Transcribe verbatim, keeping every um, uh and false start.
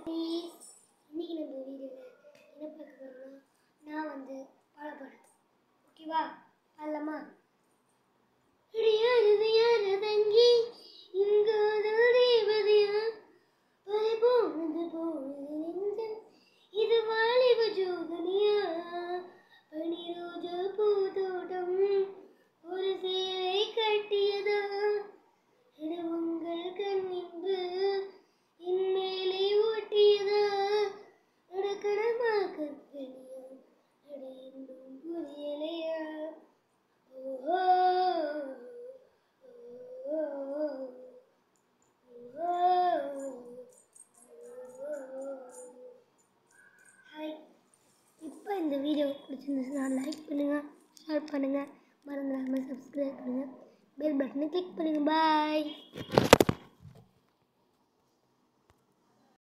குட்டீஸ், இன்னைக்கு நம்ம வீடியோவில் என்ன பார்க்க போகிறோம்னா நான் வந்து பாட போகிறேன். ஓகேவா? பாடலாமா? யாரது யாரதங்கி இங்காதல் தேவதையா பறி போனது போனது நெஞ்சம் இது வாலிப ஜோதனியா பனி ரோஜா பூதோட்டம் ஒரு சேலை கட்டியதா உங்கள் கண்ணின்று இன்மேலே ஊட்டியதா நடக்கடமா கற்பனியா அட இன்னும் புரியலையா ஓஹோ ஹாய். இப்போ இந்த வீடியோ பிடிச்சிருந்துச்சுன்னா லைக் பண்ணுங்கள், ஷேர் பண்ணுங்கள், மறந்துடாமல் சப்ஸ்கிரைப் பண்ணுங்கள், பெல் பட்டனை கிளிக் பண்ணுங்கள். பாய்.